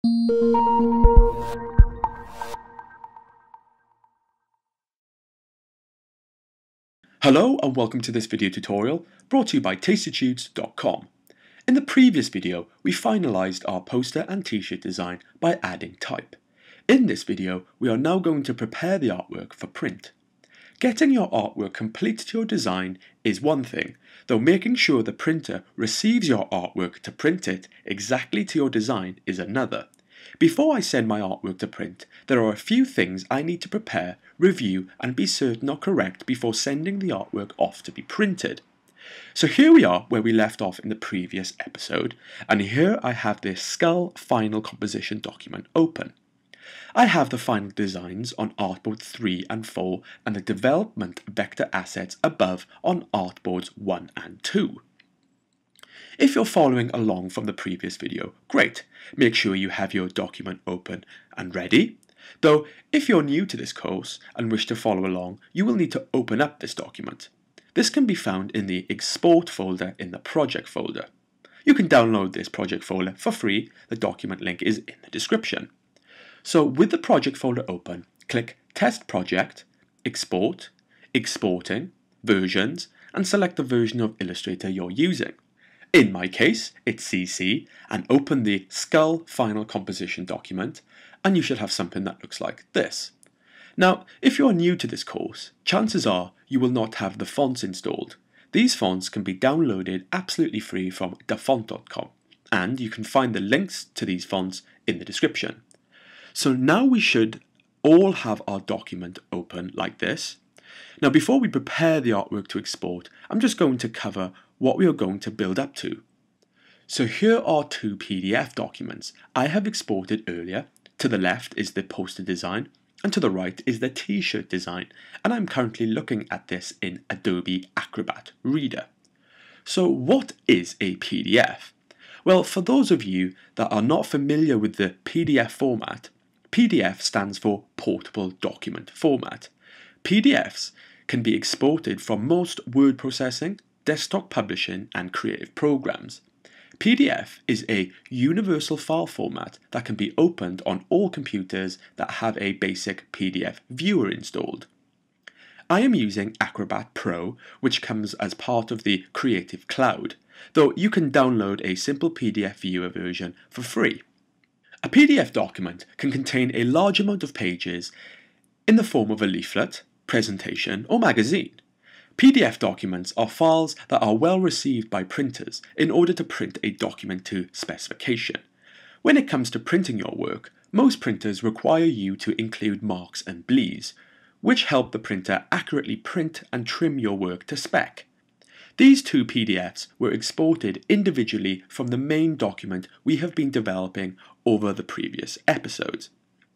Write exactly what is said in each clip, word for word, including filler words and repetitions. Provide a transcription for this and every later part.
Hello and welcome to this video tutorial brought to you by tastytudes dot com. In the previous video, we finalised our poster and t-shirt design by adding type. In this video, we are now going to prepare the artwork for print. Getting your artwork complete to your design is one thing, though making sure the printer receives your artwork to print it exactly to your design is another. Before I send my artwork to print, there are a few things I need to prepare, review and be certain are correct before sending the artwork off to be printed. So here we are where we left off in the previous episode, and here I have this skull final composition document open. I have the final designs on artboard three and four and the development vector assets above on artboards one and two. If you're following along from the previous video, great, make sure you have your document open and ready. Though, if you're new to this course and wish to follow along, you will need to open up this document. This can be found in the Export folder in the Project folder. You can download this project folder for free, the document link is in the description. So with the project folder open, click Test Project, Export, Exporting, Versions, and select the version of Illustrator you're using. In my case, it's C C, and open the Skull Final Composition document, and you should have something that looks like this. Now, if you are new to this course, chances are you will not have the fonts installed. These fonts can be downloaded absolutely free from da font dot com, and you can find the links to these fonts in the description. So now we should all have our document open like this. Now before we prepare the artwork to export, I'm just going to cover what we are going to build up to. So here are two P D F documents I have exported earlier. To the left is the poster design and to the right is the t-shirt design, and I'm currently looking at this in Adobe Acrobat Reader. So what is a P D F? Well, for those of you that are not familiar with the P D F format, P D F stands for Portable Document Format. P D Fs can be exported from most word processing, desktop publishing and creative programs. P D F is a universal file format that can be opened on all computers that have a basic P D F viewer installed. I am using Acrobat Pro, which comes as part of the Creative Cloud, though you can download a simple P D F viewer version for free. A P D F document can contain a large amount of pages in the form of a leaflet, presentation or magazine. P D F documents are files that are well received by printers in order to print a document to specification. When it comes to printing your work, most printers require you to include marks and bleeds, which help the printer accurately print and trim your work to spec. These two P D Fs were exported individually from the main document we have been developing over the previous episodes.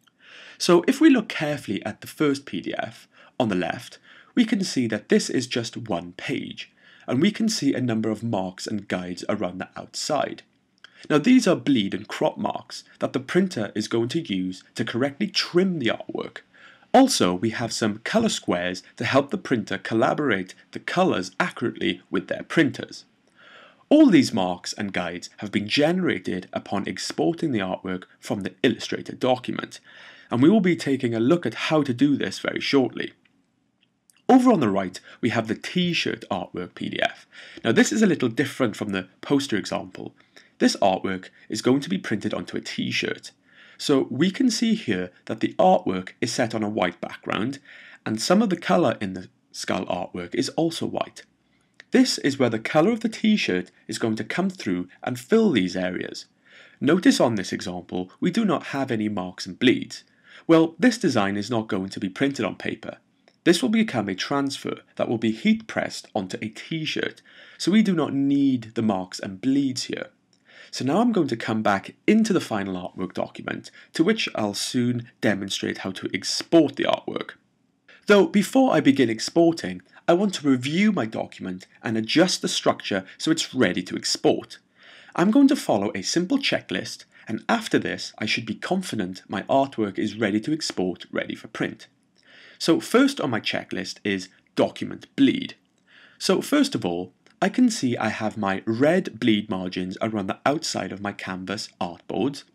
So if we look carefully at the first P D F on the left, we can see that this is just one page, and we can see a number of marks and guides around the outside. Now these are bleed and crop marks that the printer is going to use to correctly trim the artwork. Also, we have some colour squares to help the printer collaborate the colours accurately with their printers. All these marks and guides have been generated upon exporting the artwork from the Illustrator document, and we will be taking a look at how to do this very shortly. Over on the right, we have the t-shirt artwork P D F. Now this is a little different from the poster example. This artwork is going to be printed onto a t-shirt. So we can see here that the artwork is set on a white background, and some of the colour in the skull artwork is also white. This is where the colour of the t-shirt is going to come through and fill these areas. Notice on this example, we do not have any marks and bleeds. Well, this design is not going to be printed on paper. This will become a transfer that will be heat pressed onto a t-shirt, so we do not need the marks and bleeds here. So now I'm going to come back into the final artwork document, to which I'll soon demonstrate how to export the artwork. Though before I begin exporting, I want to review my document and adjust the structure so it's ready to export. I'm going to follow a simple checklist, and after this I should be confident my artwork is ready to export, ready for print. So first on my checklist is Document Bleed. So first of all, I can see I have my red bleed margins around the outside of my canvas artboards.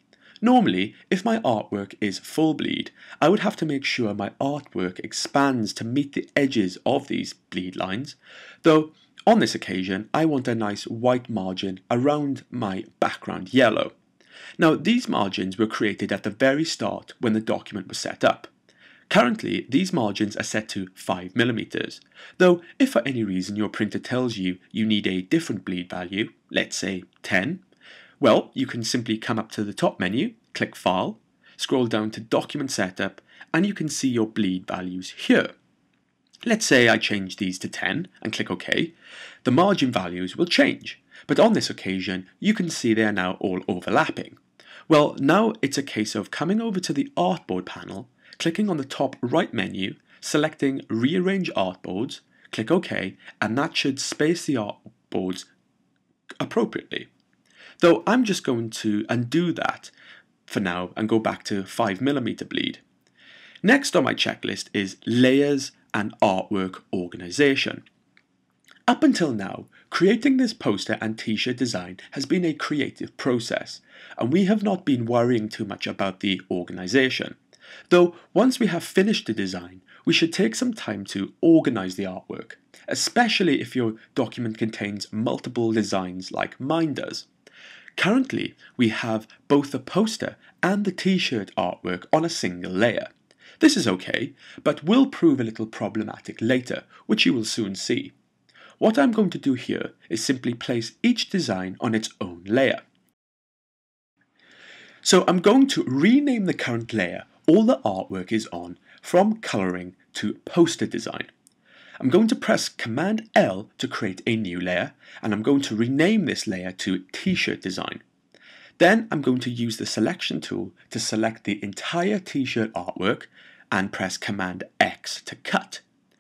Normally, if my artwork is full bleed, I would have to make sure my artwork expands to meet the edges of these bleed lines, though on this occasion I want a nice white margin around my background yellow. Now these margins were created at the very start when the document was set up. Currently, these margins are set to five millimeters, though if for any reason your printer tells you you need a different bleed value, let's say ten, well, you can simply come up to the top menu, click File, scroll down to Document Setup, and you can see your bleed values here. Let's say I change these to ten and click OK. The margin values will change, but on this occasion, you can see they are now all overlapping. Well, now it's a case of coming over to the Artboard panel, clicking on the top right menu, selecting Rearrange Artboards, click OK, and that should space the artboards appropriately. Though I'm just going to undo that for now and go back to five millimeter bleed. Next on my checklist is Layers and Artwork Organization. Up until now, creating this poster and t-shirt design has been a creative process, and we have not been worrying too much about the organization. Though once we have finished the design, we should take some time to organize the artwork, especially if your document contains multiple designs like mine does. Currently, we have both the poster and the t-shirt artwork on a single layer. This is okay, but will prove a little problematic later, which you will soon see. What I'm going to do here is simply place each design on its own layer. So I'm going to rename the current layer all the artwork is on from coloring to poster design. I'm going to press Command L to create a new layer, and I'm going to rename this layer to t-shirt design. Then I'm going to use the selection tool to select the entire t-shirt artwork and press Command X to cut.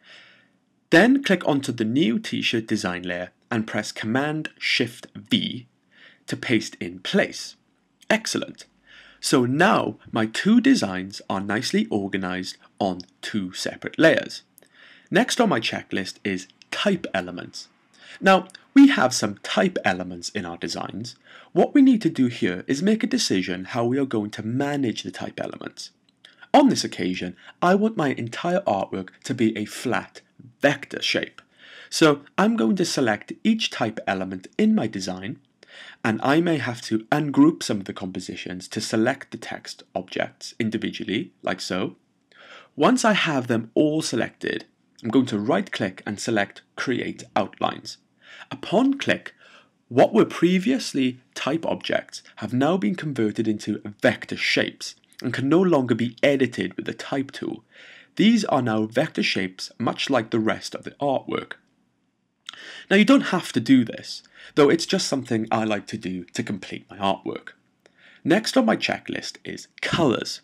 Then click onto the new t-shirt design layer and press Command Shift V to paste in place. Excellent. So now my two designs are nicely organized on two separate layers. Next on my checklist is type elements. Now, we have some type elements in our designs. What we need to do here is make a decision how we are going to manage the type elements. On this occasion, I want my entire artwork to be a flat vector shape. So I'm going to select each type element in my design, and I may have to ungroup some of the compositions to select the text objects individually, like so. Once I have them all selected, I'm going to right-click and select Create Outlines. Upon click, what were previously type objects have now been converted into vector shapes and can no longer be edited with the Type tool. These are now vector shapes, much like the rest of the artwork. Now you don't have to do this, though it's just something I like to do to complete my artwork. Next on my checklist is colors.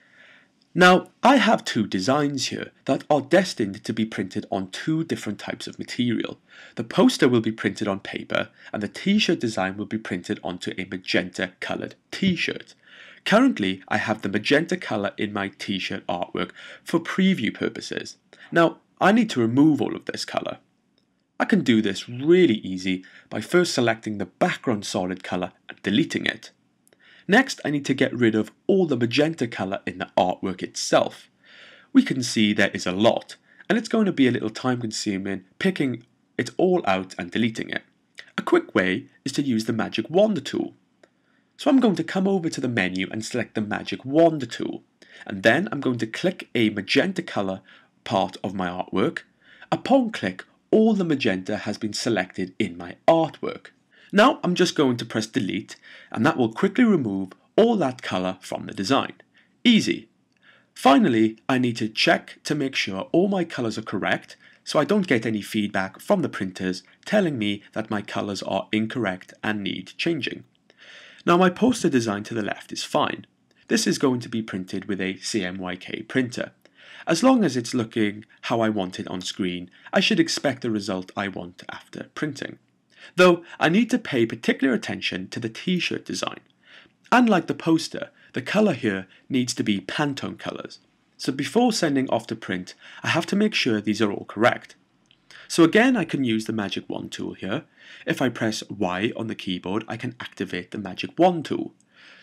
Now, I have two designs here that are destined to be printed on two different types of material. The poster will be printed on paper, and the t-shirt design will be printed onto a magenta coloured t-shirt. Currently, I have the magenta colour in my t-shirt artwork for preview purposes. Now, I need to remove all of this colour. I can do this really easy by first selecting the background solid colour and deleting it. Next, I need to get rid of all the magenta colour in the artwork itself. We can see there is a lot, and it's going to be a little time consuming picking it all out and deleting it. A quick way is to use the magic wand tool. So I'm going to come over to the menu and select the magic wand tool, and then I'm going to click a magenta colour part of my artwork. Upon click, all the magenta has been selected in my artwork. Now I'm just going to press delete, and that will quickly remove all that colour from the design. Easy. Finally, I need to check to make sure all my colours are correct, so I don't get any feedback from the printers telling me that my colours are incorrect and need changing. Now my poster design to the left is fine. This is going to be printed with a C M Y K printer. As long as it's looking how I want it on screen, I should expect the result I want after printing. Though I need to pay particular attention to the t-shirt design. Unlike the poster, the colour here needs to be Pantone colours. So before sending off to print, I have to make sure these are all correct. So again, I can use the magic wand tool here. If I press Y on the keyboard, I can activate the magic wand tool.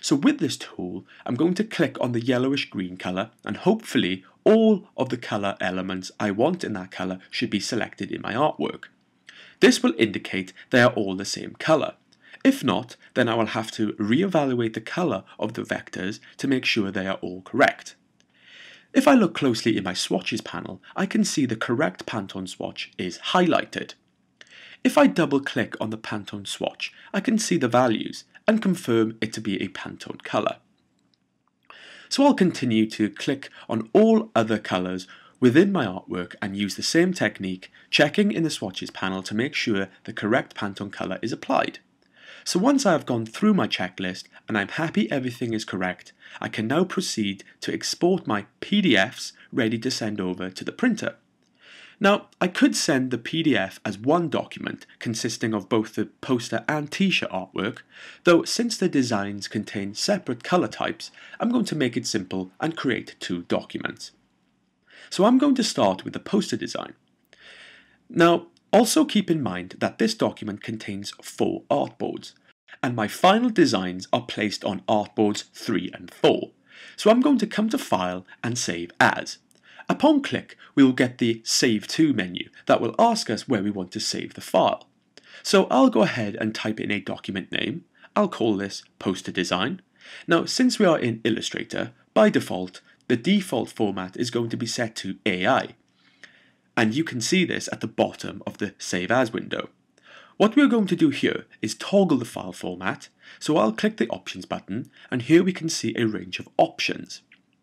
So with this tool, I'm going to click on the yellowish green colour, and hopefully all of the colour elements I want in that colour should be selected in my artwork. This will indicate they are all the same colour. If not, then I will have to re-evaluate the colour of the vectors to make sure they are all correct. If I look closely in my swatches panel, I can see the correct Pantone swatch is highlighted. If I double click on the Pantone swatch, I can see the values and confirm it to be a Pantone colour. So I'll continue to click on all other colours within my artwork and use the same technique, checking in the swatches panel to make sure the correct Pantone colour is applied. So once I have gone through my checklist and I'm happy everything is correct, I can now proceed to export my P D Fs ready to send over to the printer. Now, I could send the P D F as one document consisting of both the poster and t-shirt artwork, though since the designs contain separate colour types, I'm going to make it simple and create two documents. So I'm going to start with the poster design. Now, also keep in mind that this document contains four artboards, and my final designs are placed on artboards three and four. So I'm going to come to File and Save As. Upon click, we will get the Save To menu that will ask us where we want to save the file. So I'll go ahead and type in a document name. I'll call this Poster Design. Now, since we are in Illustrator, by default, the default format is going to be set to A I. And you can see this at the bottom of the Save As window. What we're going to do here is toggle the file format, so I'll click the Options button, and here we can see a range of options.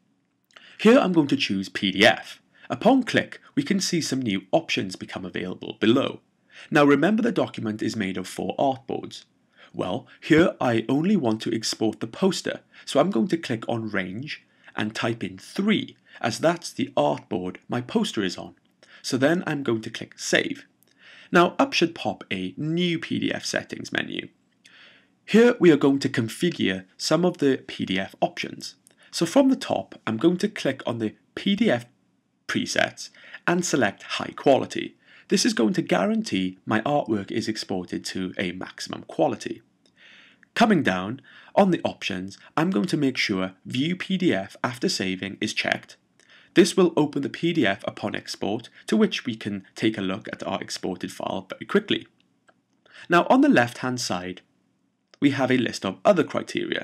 Here I'm going to choose P D F. Upon click, we can see some new options become available below. Now remember, the document is made of four artboards. Well, here I only want to export the poster, so I'm going to click on Range and type in three, as that's the artboard my poster is on. So then I'm going to click Save. Now up should pop a new P D F settings menu. Here we are going to configure some of the P D F options. So from the top, I'm going to click on the P D F presets and select High Quality. This is going to guarantee my artwork is exported to a maximum quality. Coming down on the options, I'm going to make sure View P D F after saving is checked. This will open the P D F upon export, to which we can take a look at our exported file very quickly. Now on the left hand side, we have a list of other criteria.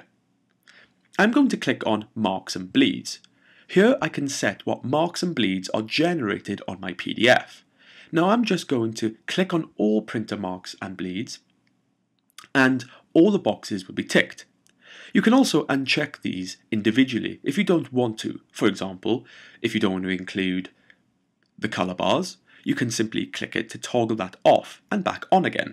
I'm going to click on Marks and Bleeds. Here I can set what marks and bleeds are generated on my P D F. Now I'm just going to click on all printer marks and bleeds, and all the boxes will be ticked. You can also uncheck these individually if you don't want to. For example, if you don't want to include the colour bars, you can simply click it to toggle that off and back on again.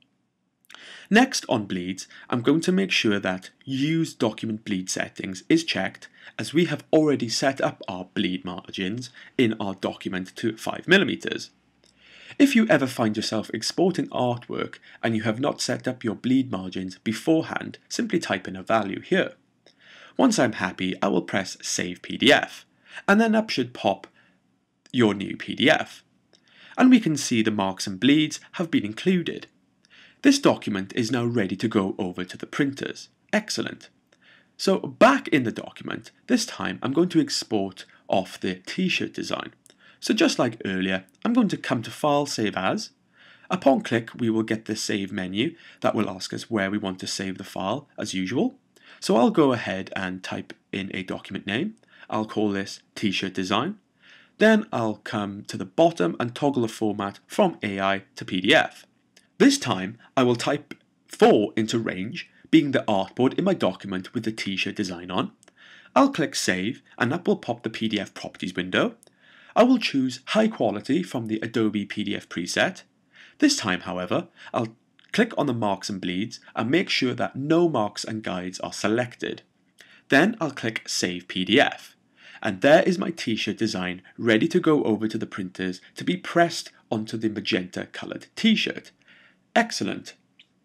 Next on bleeds, I'm going to make sure that Use Document Bleed Settings is checked, as we have already set up our bleed margins in our document to five millimeters. If you ever find yourself exporting artwork and you have not set up your bleed margins beforehand, simply type in a value here. Once I'm happy, I will press Save P D F, and then up should pop your new P D F. And we can see the marks and bleeds have been included. This document is now ready to go over to the printers. Excellent. So back in the document, this time I'm going to export off the t-shirt design. So just like earlier, I'm going to come to File, Save As. Upon click, we will get the Save menu that will ask us where we want to save the file, as usual. So I'll go ahead and type in a document name. I'll call this T-shirt Design. Then I'll come to the bottom and toggle the format from A I to P D F. This time, I will type four into Range, being the artboard in my document with the T-shirt design on. I'll click Save, and that will pop the P D F Properties window. I will choose High Quality from the Adobe P D F preset. This time, however, I'll click on the marks and bleeds and make sure that no marks and guides are selected. Then I'll click Save P D F. And there is my t-shirt design ready to go over to the printers to be pressed onto the magenta coloured t-shirt. Excellent.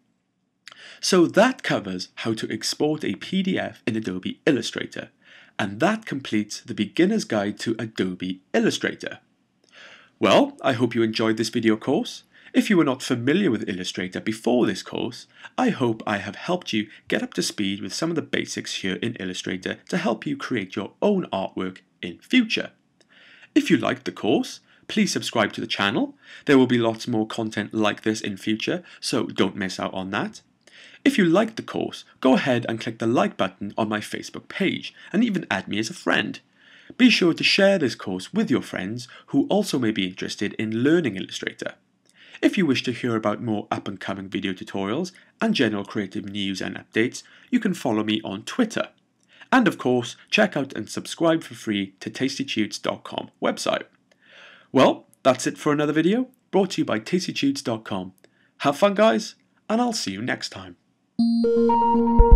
So that covers how to export a P D F in Adobe Illustrator. And that completes the beginner's guide to Adobe Illustrator. Well, I hope you enjoyed this video course. If you were not familiar with Illustrator before this course, I hope I have helped you get up to speed with some of the basics here in Illustrator to help you create your own artwork in future. If you liked the course, please subscribe to the channel. There will be lots more content like this in future, so don't miss out on that. If you liked the course, go ahead and click the like button on my Facebook page and even add me as a friend. Be sure to share this course with your friends who also may be interested in learning Illustrator. If you wish to hear about more up-and-coming video tutorials and general creative news and updates, you can follow me on Twitter. And of course, check out and subscribe for free to tasty tudes dot com website. Well, that's it for another video, brought to you by tasty tudes dot com. Have fun guys, and I'll see you next time.